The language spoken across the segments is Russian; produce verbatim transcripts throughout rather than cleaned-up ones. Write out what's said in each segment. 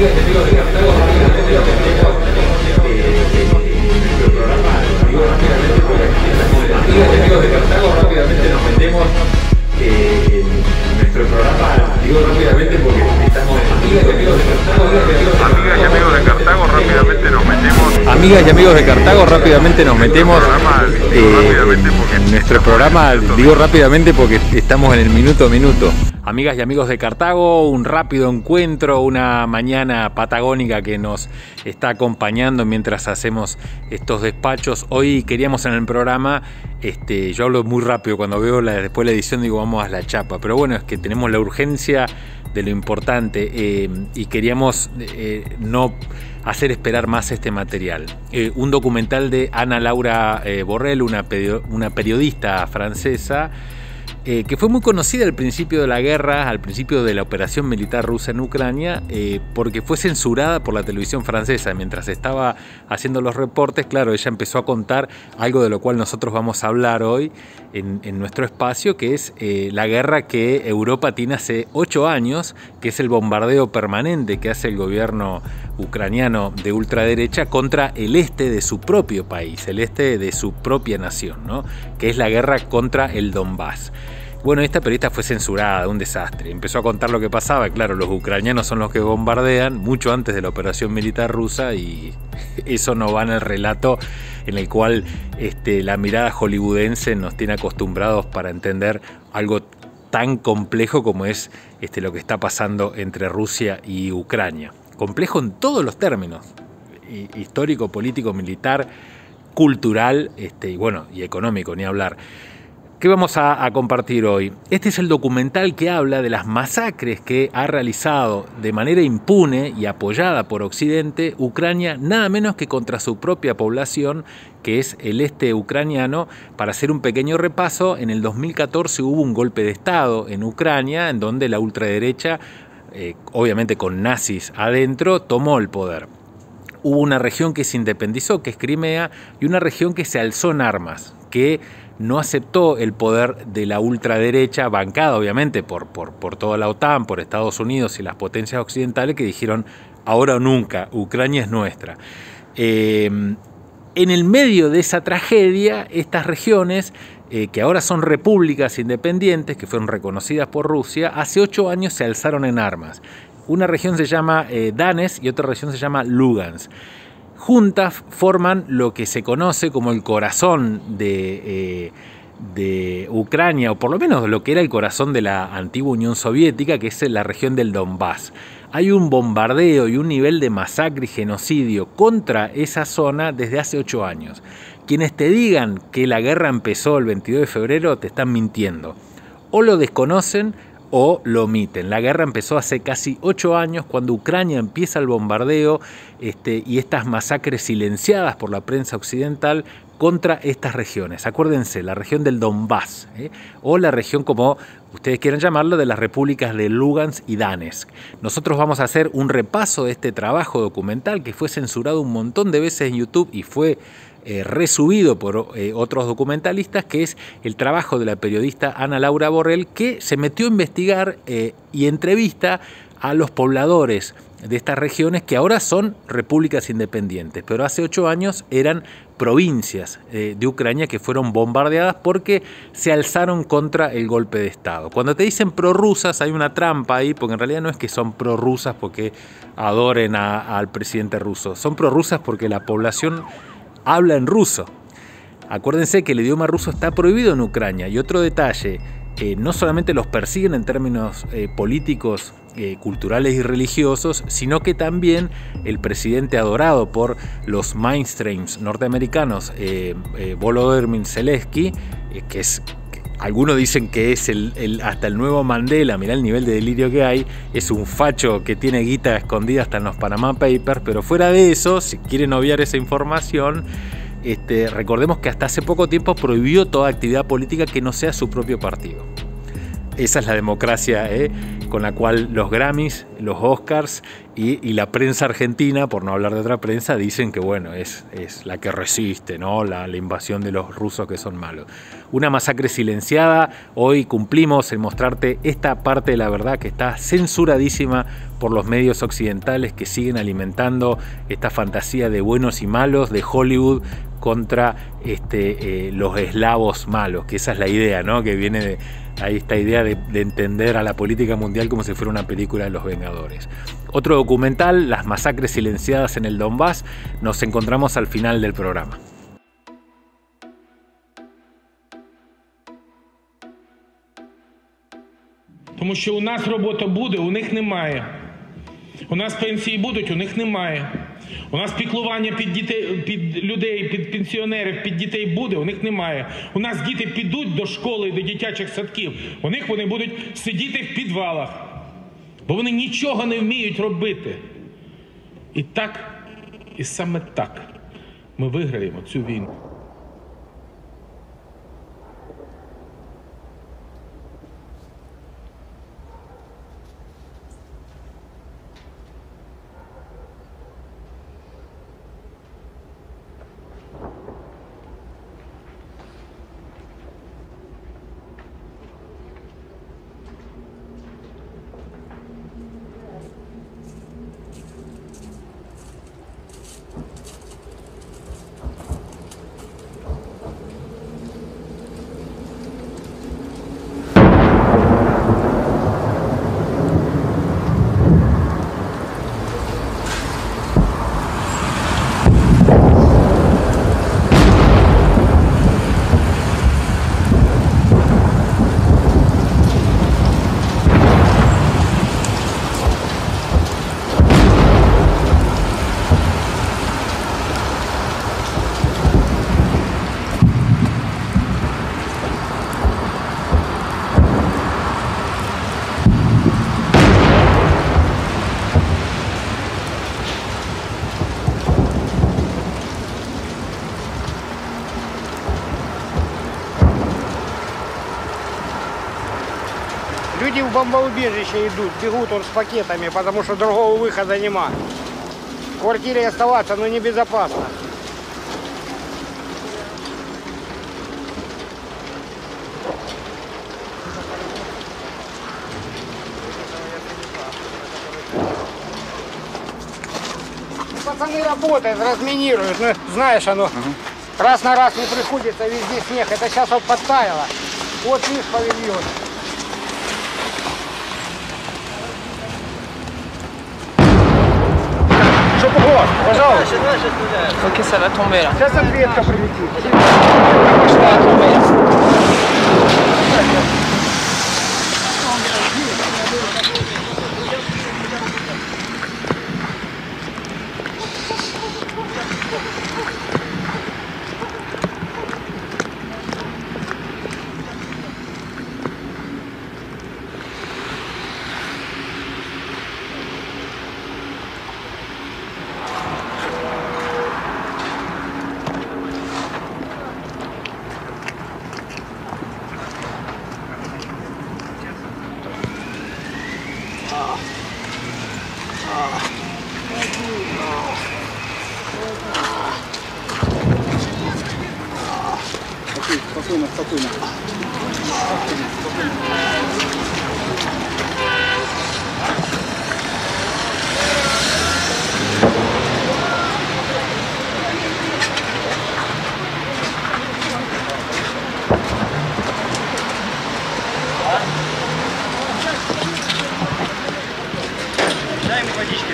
Amigas y amigos de Cartago, rápidamente lo metemos en nuestro programa. Digo rápidamente porque estamos en Amigas y amigos de Cartago, rápidamente nos metemos en nuestro programa. Digo rápidamente porque estamos en Amigas y amigos de Cartago. Amigas y amigos de Cartago, rápidamente nos metemos. Amigas y amigos de Cartago, rápidamente nos metemos eh, en nuestro programa. Digo rápidamente porque estamos en el minuto a minuto. Amigas y amigos de Cartago, un rápido encuentro, una mañana patagónica que nos está acompañando mientras hacemos estos despachos. Hoy queríamos en el programa, este, yo hablo muy rápido cuando veo la, después la edición, digo vamos a la chapa, pero bueno, es que tenemos la urgencia de lo importante eh, y queríamos eh, no hacer esperar más este material. Eh, un documental de Ana Laura eh, Borrell, una, una periodista francesa, Eh, que fue muy conocida al principio de la guerra, al principio de la operación militar rusa en Ucrania, eh, porque fue censurada por la televisión francesa. Mientras estaba haciendo los reportes, claro, ella empezó a contar algo de lo cual nosotros vamos a hablar hoy en, en nuestro espacio, que es eh, la guerra que Europa tiene hace ocho años, que es el bombardeo permanente que hace el gobierno ucraniano de ultraderecha contra el este de su propio país, el este de su propia nación, ¿no? Que es la guerra contra el Donbass. Bueno, esta periodista fue censurada, un desastre. Empezó a contar lo que pasaba. Claro, los ucranianos son los que bombardean mucho antes de la operación militar rusa y eso no va en el relato en el cual este, la mirada hollywoodense nos tiene acostumbrados para entender algo tan complejo como es este, lo que está pasando entre Rusia y Ucrania. Complejo en todos los términos, histórico, político, militar, cultural este, y bueno, y económico, ni hablar. ¿Qué vamos a, a compartir hoy? Este es el documental que habla de las masacres que ha realizado de manera impune y apoyada por Occidente Ucrania, nada menos que contra su propia población, que es el este ucraniano. Para hacer un pequeño repaso, en el dos mil catorce hubo un golpe de Estado en Ucrania, en donde la ultraderecha, eh, obviamente con nazis adentro, tomó el poder. Hubo una región que se independizó, que es Crimea, y una región que se alzó en armas, que no aceptó el poder de la ultraderecha, bancada obviamente por, por, por toda la OTAN, por Estados Unidos y las potencias occidentales, que dijeron ahora o nunca, Ucrania es nuestra. Eh, en el medio de esa tragedia, estas regiones, eh, que ahora son repúblicas independientes, que fueron reconocidas por Rusia, hace ocho años se alzaron en armas. Una región se llama eh, Donetsk y otra región se llama Lugansk. Juntas forman lo que se conoce como el corazón de, eh, de Ucrania, o por lo menos lo que era el corazón de la antigua Unión Soviética, que es la región del Donbass. Hay un bombardeo y un nivel de masacre y genocidio contra esa zona desde hace ocho años. Quienes te digan que la guerra empezó el veintidós de febrero te están mintiendo. O lo desconocen o lo omiten. La guerra empezó hace casi ocho años, cuando Ucrania empieza el bombardeo este, y estas masacres silenciadas por la prensa occidental contra estas regiones. Acuérdense, la región del Donbass, ¿eh? o la región, como ustedes quieran llamarlo, de las repúblicas de Lugansk y Donetsk. Nosotros vamos a hacer un repaso de este trabajo documental que fue censurado un montón de veces en YouTube y fue Eh, resubido por eh, otros documentalistas, que es el trabajo de la periodista Ana Laura Borrell, que se metió a investigar eh, y entrevista a los pobladores de estas regiones que ahora son repúblicas independientes, pero hace ocho años eran provincias eh, de Ucrania que fueron bombardeadas porque se alzaron contra el golpe de Estado. Cuando te dicen prorrusas hay una trampa ahí, porque en realidad no es que son prorrusas porque adoren a, al presidente ruso, son prorrusas porque la población habla en ruso. Acuérdense que el idioma ruso está prohibido en Ucrania. Y otro detalle, eh, no solamente los persiguen en términos eh, políticos, eh, culturales y religiosos, sino que también el presidente adorado por los mainstreams norteamericanos, eh, eh, Volodymyr Zelensky, eh, que es... Algunos dicen que es el, el, hasta el nuevo Mandela, mirá el nivel de delirio que hay, es un facho que tiene guita escondida hasta en los Panama Papers, pero fuera de eso, si quieren obviar esa información, este, recordemos que hasta hace poco tiempo prohibió toda actividad política que no sea su propio partido. Esa es la democracia ¿eh? con la cual los Grammys los Oscars y, y la prensa argentina, por no hablar de otra prensa, dicen que bueno, es, es la que resiste, ¿no? La, la invasión de los rusos que son malos. Una masacre silenciada. Hoy cumplimos en mostrarte esta parte de la verdad que está censuradísima por los medios occidentales que siguen alimentando esta fantasía de buenos y malos de Hollywood contra este, eh, los eslavos malos, que esa es la idea, ¿no? Que viene de ahí esta idea de, de entender a la política mundial como si fuera una película de los Vengadores. Otro documental, las masacres silenciadas en el Donbass. Nos encontramos al final del programa. Тому що у нас робота буде, у них немає. У нас пенсії будуть, у них немає. У нас піклування під дітей, під людей, під пенсіонерів, під дітей буде, у них немає. У нас діти підуть до школи і до дитячих садків, у них вони будуть сидіти в підвалах. Бо вони нічого не вміють робити. І так, і саме так ми виграємо цю війну. Люди в бомбоубежище идут, бегут он с пакетами, потому что другого выхода нема. В квартире оставаться, но небезопасно. Пацаны работают, разминируют, ну, знаешь, оно uh-huh. раз на раз не приходится, везде снег. Это сейчас вот подтаяло. Вот видишь павильон. Пожалуйста. Ok, ça va tomber là. Сейчас ответка прилетит. Ça va tomber là. Спокойно, спокойно. Дай мне водички.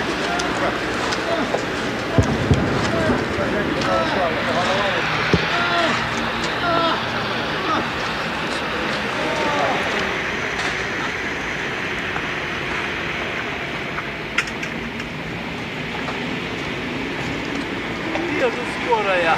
Вижу скорая.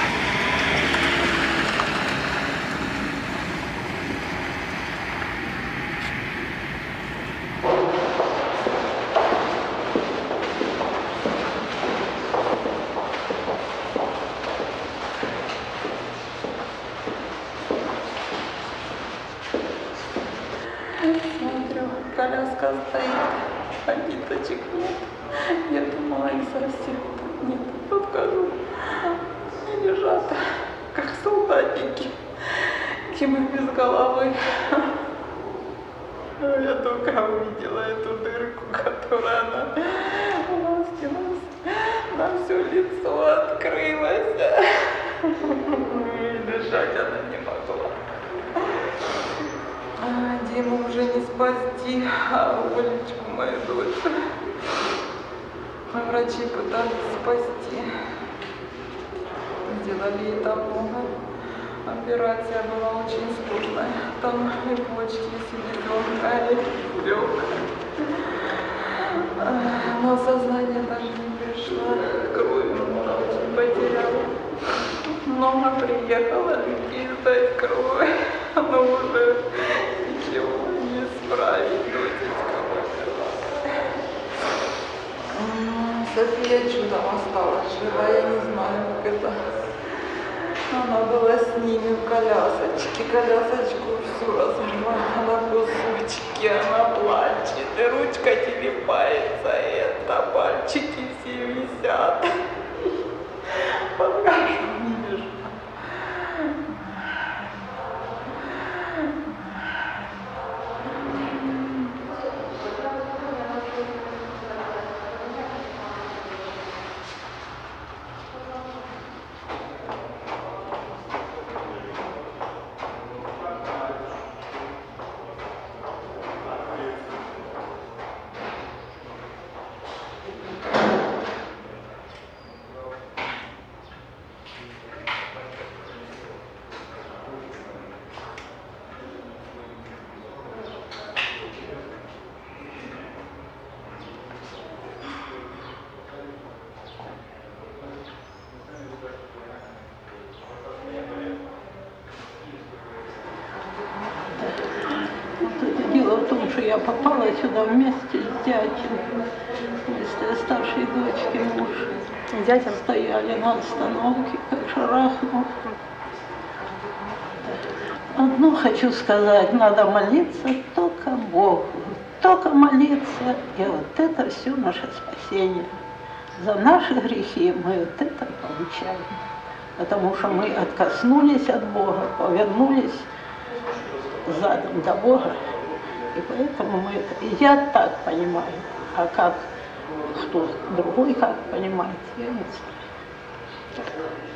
Смотрю, коляска стоит. а ниточек нет. Я думала, их совсем тут нет. Подхожу, они лежат, как солдатики, чем без головы. Я только увидела эту дырку, которая она у нас на все лицо открылась. И дышать она не могла. А, Диму уже не спасти, а Олечку, мою дочь. Мы врачи пытались спасти. Сделали ей там много. Операция была очень сложная. Там и почки, и селезенка, и легкая. Но сознание даже не пришло. Кровь она очень потеряла. Много приехало людей сдать кровь. Но уже ничего не справить. София чудом осталась жива. Я не знаю, как это. Она была с ними в колясочке, колясочку всю разрывала на кусочки, она плачет, и ручка телепается, и это пальчики все висят. Покажу, не вижу. Дело в том, что я попала сюда вместе с дядей, вместе старшей дочки муж. Дядя стояли на остановке, как шарахнул. Одно хочу сказать, надо молиться только Богу, только молиться, и вот это все наше спасение. За наши грехи мы вот это получаем, потому что мы откоснулись от Бога, повернулись задом до Бога. И поэтому мы это... И я так понимаю, а как кто другой как понимает, я не знаю.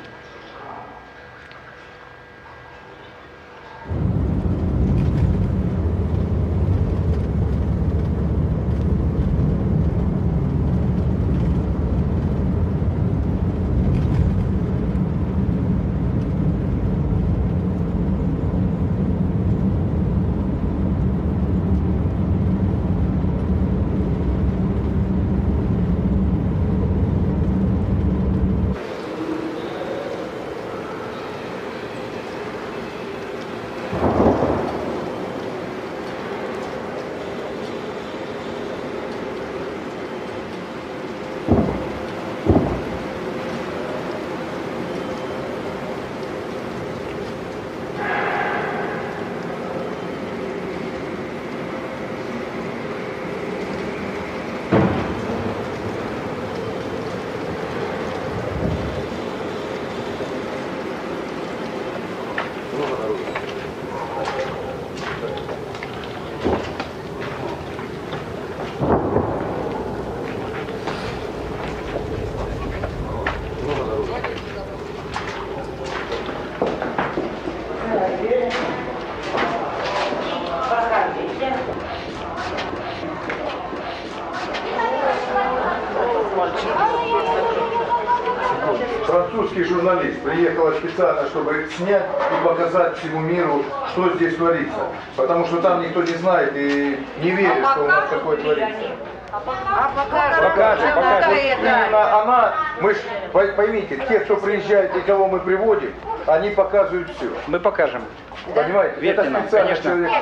Французский журналист приехал специально, чтобы снять и показать всему миру, что здесь творится. Потому что там никто не знает и не верит, что у нас такое творится. А покажем, покажем, покажем. Именно она, мы ж, поймите, те, кто приезжает и кого мы приводим, они показывают все. Мы покажем. Понимаете? Верьте Это нам, специально конечно. человек.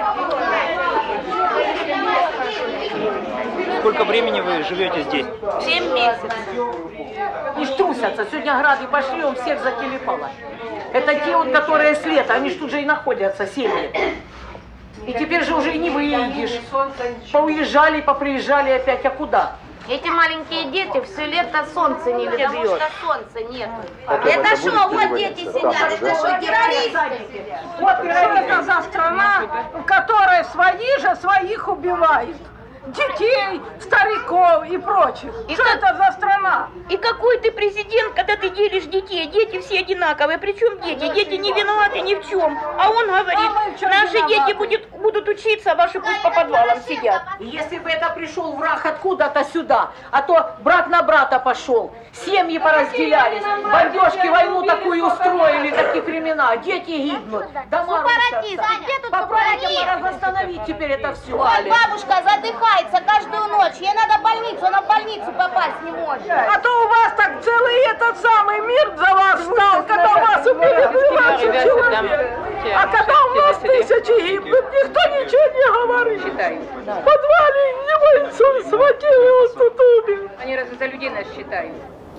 Сколько времени вы живете здесь? Семь месяцев. Не трусятся. Сегодня грады пошли, он всех зателепало. Это те, вот, которые с лета, они ж тут же и находятся, семьи. И теперь же уже и не выйдешь. Поуезжали, поприезжали опять, а куда? Эти маленькие дети все лето солнце не видят, потому что солнца нет. Это что, вот дети сидят, это что, террористы? Вот что это за страна, в которой свои же своих убивают. Детей, стариков и прочих. И что как... это за страна? И какой ты президент, когда ты делишь детей? Дети все одинаковые. Причем дети? Дети не виноваты ни в чем. А он говорит, а наши виноваты? Дети будет, будут учиться, а ваши пусть по подвалам сидят. Если бы это пришел враг откуда-то сюда, а то брат на брата пошел, семьи поразделялись, бомбежки, войну такую устроили, такие времена, дети гибнут, дома рушатся. Попробуйте остановить теперь это все. Бабушка задыхается каждую ночь. Ей надо больницу, она в больницу попасть не может. А то у вас так целый этот самый мир за вас стал, когда у вас убили двенадцать человек. А когда у нас тысячи гибнут, никто ничего не говорит. В подвале не бойцов схватили, вот тут убил. Они разве за людей нас считают?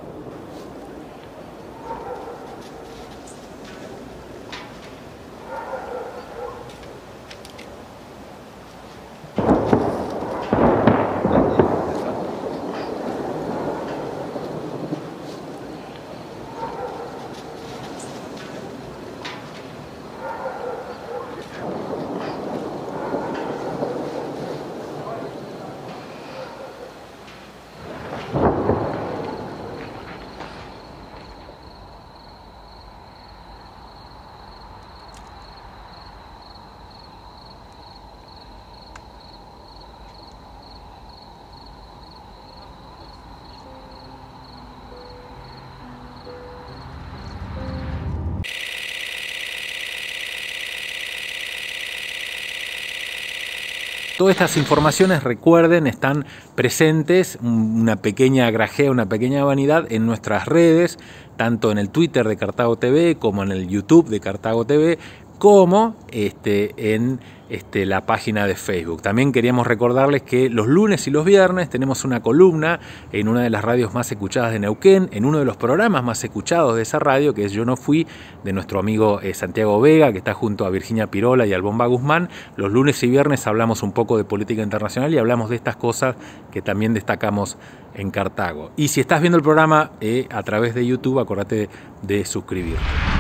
Todas estas informaciones, recuerden, están presentes, una pequeña grajea, una pequeña vanidad en nuestras redes, tanto en el Twitter de Cartago T V como en el YouTube de Cartago T V, como este, en este, la página de Facebook. También queríamos recordarles que los lunes y los viernes tenemos una columna en una de las radios más escuchadas de Neuquén, en uno de los programas más escuchados de esa radio, que es Yo No Fui, de nuestro amigo eh, Santiago Vega, que está junto a Virginia Pirola y al Bomba Guzmán. Los lunes y viernes hablamos un poco de política internacional y hablamos de estas cosas que también destacamos en Cartago. Y si estás viendo el programa eh, a través de YouTube, acordate de, de suscribirte.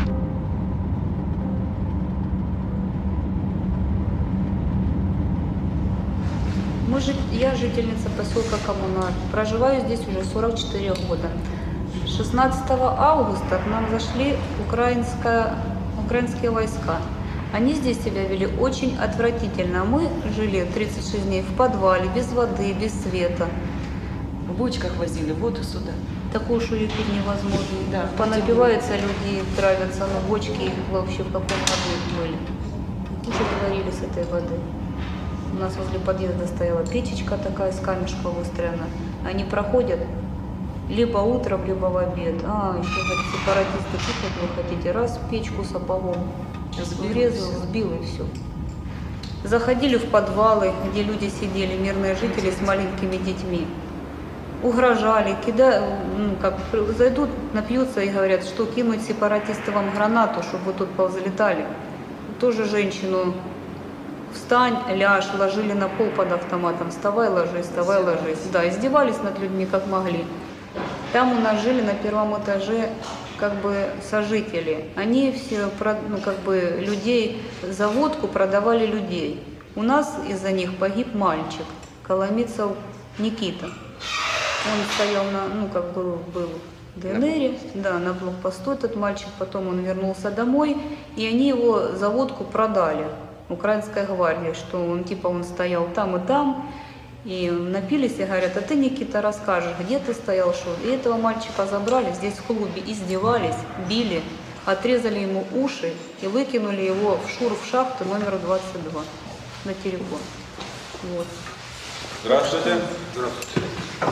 Мы жи... Я жительница поселка Коммунар. Проживаю здесь уже сорок четыре года. шестнадцатого августа к нам зашли украинская... украинские войска. Они здесь себя вели очень отвратительно. Мы жили тридцать шесть дней в подвале, без воды, без света. В бочках возили воду сюда. Такую шую пить невозможно. Да, понапиваются люди, травятся, но бочки вообще в каком году были. Уже говорили с этой воды. У нас возле подъезда стояла печечка такая, с камешка выстроена. Они проходят либо утром, либо в обед. А, еще говорит, сепаратисты, тут вы хотите, раз печку сапогом врезал, сбил и все. Заходили в подвалы, где люди сидели, мирные жители с маленькими детьми. Угрожали, кидали, ну, как зайдут, напьются и говорят, что кинуть сепаратисты вам гранату, чтобы вы тут повзлетали. Тоже женщину: встань, ляжь, ложили на пол под автоматом, вставай, ложись, вставай, ложись. Да, издевались над людьми как могли. Там у нас жили на первом этаже как бы сожители. Они все, ну, как бы людей за водку продавали людей. У нас из-за них погиб мальчик, Коломицев Никита. Он стоял на, ну, как бы был в ДНРе, да, на блокпосту этот мальчик, потом он вернулся домой, и они его за водку продали. Украинская гвардия, что он типа он стоял там и там, и напились и говорят: а ты, Никита, расскажешь, где ты стоял, что? И этого мальчика забрали, здесь в клубе издевались, били, отрезали ему уши и выкинули его в шур в шахту номер двадцать два на телефон. Вот. Здравствуйте. Здравствуйте.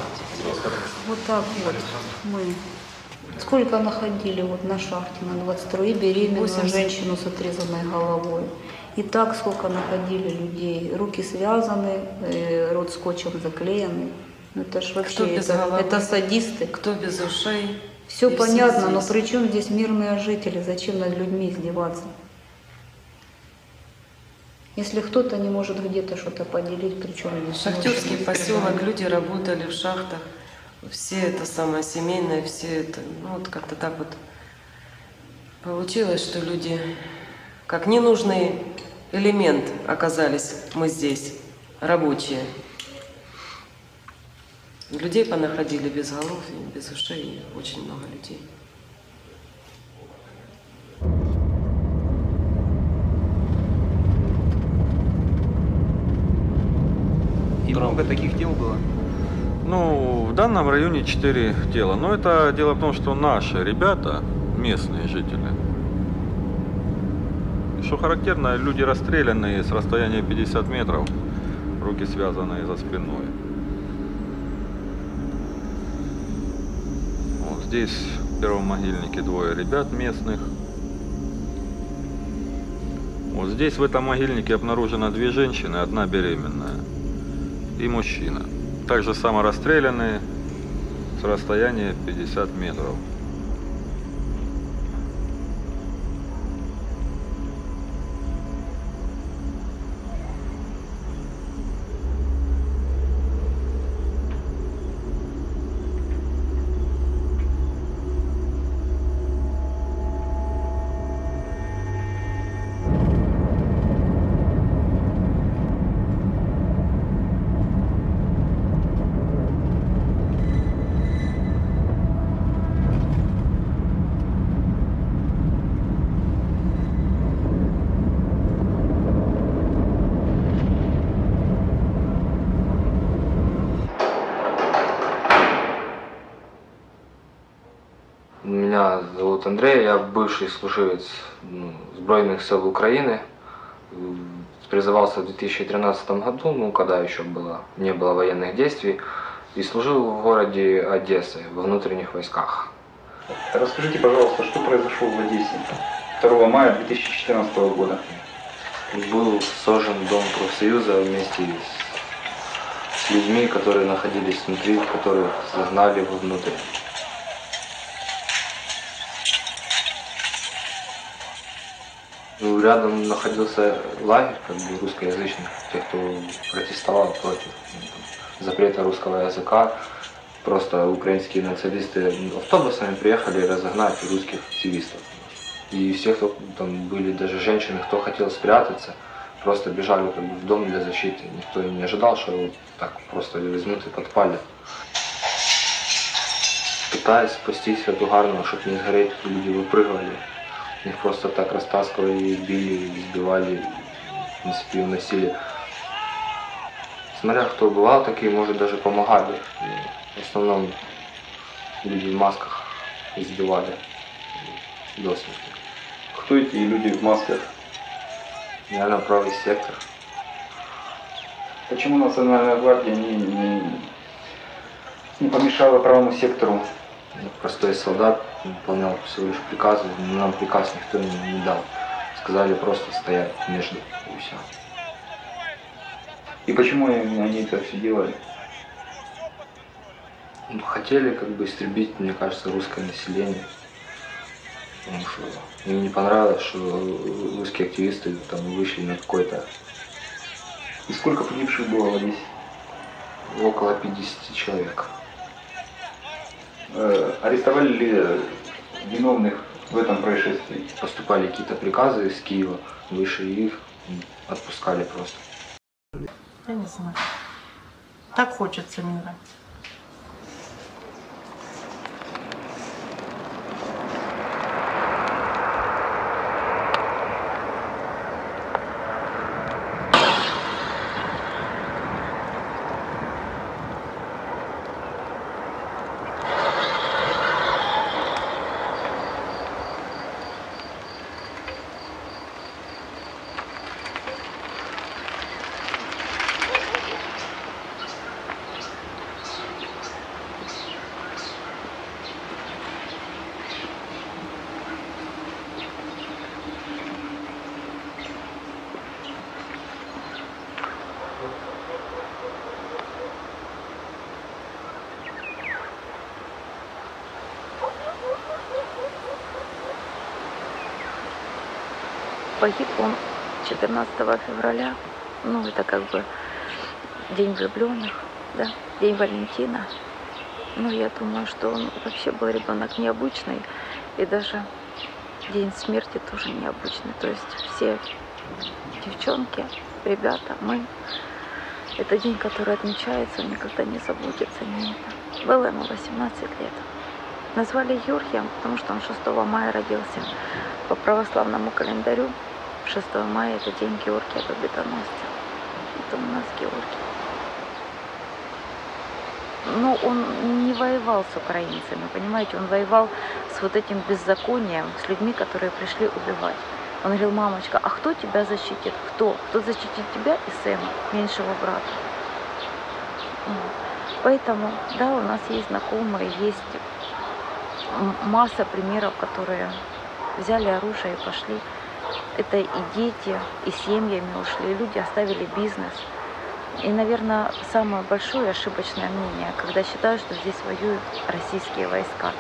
Вот так вот мы. Сколько находили вот на шахте на двадцать второй, и беременную женщину с отрезанной головой. И так сколько находили людей. Руки связаны, рот скотчем заклеенный. Это ж вообще, это, это садисты. Кто без ушей. Все понятно, но при чем здесь мирные жители? Зачем над людьми издеваться? Если кто-то не может где-то что-то поделить, причем здесь Шахтерский поселок, люди работали в шахтах, все это самое семейное, все это, ну вот как-то так вот получилось, что люди как ненужный элемент оказались мы здесь, рабочие. Людей понаходили без голов, без ушей, очень много людей. И много таких дел было? Ну, в данном районе четыре дела. Но это дело в том, что наши ребята, местные жители, что характерно, люди расстрелянные с расстояния пятьдесят метров, руки связанные за спиной. Вот здесь в первом могильнике двое ребят местных. Вот здесь в этом могильнике обнаружено две женщины, одна беременная и мужчина. Также саморасстрелянные с расстояния пятьдесят метров. Меня зовут Андрей, я бывший служивец ну, Збройных сил Украины. Призывался в две тысячи тринадцатом году, ну, когда еще было, не было военных действий, и служил в городе Одессы, во внутренних войсках. Расскажите, пожалуйста, что произошло в Одессе второго мая две тысячи четырнадцатого года? Был сожжен дом профсоюза вместе с, с людьми, которые находились внутри, которых загнали вовнутрь. Ну, рядом находился лагерь как бы, русскоязычных, тех, кто протестовал против ну, там, запрета русского языка. Просто украинские националисты автобусами приехали разогнать русских активистов. И все, кто там были, даже женщины, кто хотел спрятаться, просто бежали как бы, в дом для защиты. Никто не ожидал, что его так просто возьмут и подпалят. Пытаясь спастись от угарного, чтобы не сгореть, люди выпрыгивали. Их просто так растаскивали, били, избивали, в принципе, уносили. Смотря кто бывал, такие, может, даже помогали. В основном люди в масках избивали до смерти. Кто эти люди в масках? Наверное, правый сектор. Почему Национальная гвардия не, не, не помешала правому сектору? Простой солдат выполнял всего лишь приказы, но нам приказ никто не, не дал. Сказали просто стоять между и все. И почему они это все делали? Ну, хотели как бы истребить, мне кажется, русское население. Потому что им не понравилось, что русские активисты там вышли на какой-то... И сколько погибших было в Одессе? Около пятидесяти человек. Э, арестовали ли виновных в этом происшествии? Поступали какие-то приказы из Киева, выше их отпускали просто. Я не знаю. Так хочется мира. Погиб он четырнадцатого февраля, ну это как бы день влюбленных, да, день Валентина. Ну я думаю, что он вообще был ребенок необычный, и даже день смерти тоже необычный. То есть все девчонки, ребята, мы, это день, который отмечается, никогда не забудется. Не это. Было ему восемнадцать лет. Назвали Георгием, потому что он шестого мая родился. По православному календарю шестого мая это день Георгия Победоносца. Это у нас Георгий. Но он не воевал с украинцами, понимаете, он воевал с вот этим беззаконием, с людьми, которые пришли убивать. Он говорил: мамочка, а кто тебя защитит? Кто? Кто защитит тебя и Сэма, меньшего брата? Поэтому, да, у нас есть знакомые, есть масса примеров, которые взяли оружие и пошли. Это и дети, и семьями ушли, и люди оставили бизнес. И, наверное, самое большое ошибочное мнение, когда считают, что здесь воюют российские войска.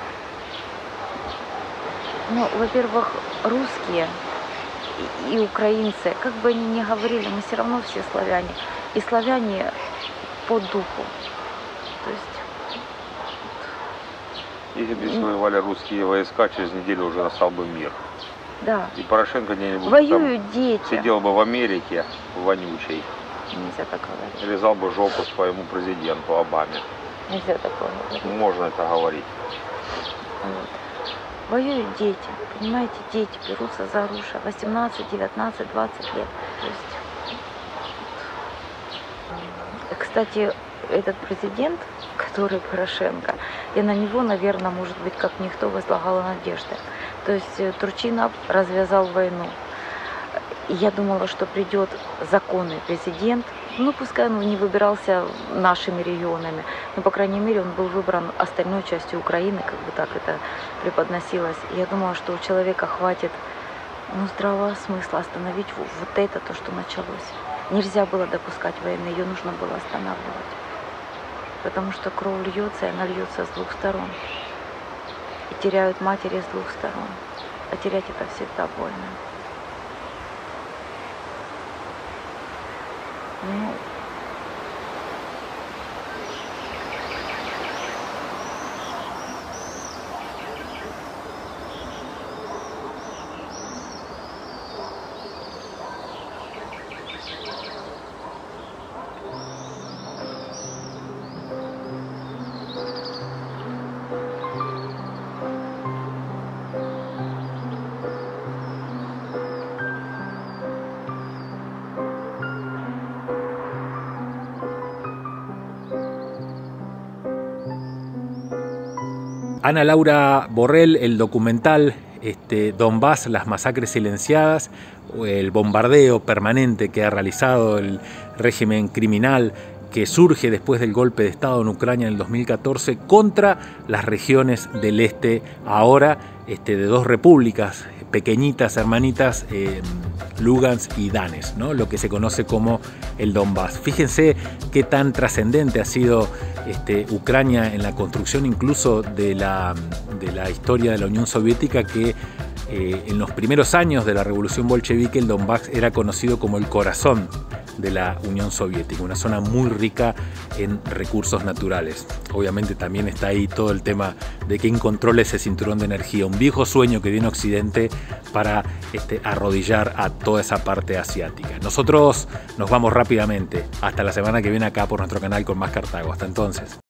Ну, во-первых, русские и, и украинцы, как бы они ни говорили, мы все равно все славяне. И славяне по духу. То есть... Если бы здесь воевали русские войска, через неделю уже настал бы мир. Да. И Порошенко где-нибудь воюют дети. Сидел бы в Америке, вонючей. Нельзя так говорить. Резал бы жопу своему президенту Обаме. Нельзя такое говорить. Можно это говорить. Вот. Воюют дети, понимаете, дети берутся за оружие. восемнадцать, девятнадцать, двадцать лет. То есть... Кстати, этот президент, который Порошенко, я на него, наверное, может быть, как никто возлагала надежды. То есть Турчинов развязал войну. Я думала, что придет законный президент, ну пускай он не выбирался нашими регионами, но по крайней мере он был выбран остальной частью Украины, как бы так это преподносилось. Я думала, что у человека хватит, ну, здравого смысла остановить вот это, то, что началось. Нельзя было допускать войны, ее нужно было останавливать. Потому что кровь льется, и она льется с двух сторон. И теряют матери с двух сторон. А терять это всегда больно. Ну, Ana Laura Borrell, el documental este, Donbass, las masacres silenciadas, el bombardeo permanente que ha realizado el régimen criminal que surge después del golpe de Estado en Ucrania en el dos mil catorce contra las regiones del este, ahora este, de dos repúblicas pequeñitas, hermanitas, eh, Lugansk y Donetsk, ¿no? Lo que se conoce como el Donbass. Fíjense qué tan trascendente ha sido este, Ucrania en la construcción incluso de la, de la historia de la Unión Soviética, que eh, en los primeros años de la Revolución Bolchevique el Donbass era conocido como el corazón de la Unión Soviética, una zona muy rica en recursos naturales. Obviamente también está ahí todo el tema de quién controla ese cinturón de energía, un viejo sueño que tiene Occidente para este, arrodillar a toda esa parte asiática. Nosotros nos vamos rápidamente, hasta la semana que viene acá por nuestro canal con más Cartago. Hasta entonces.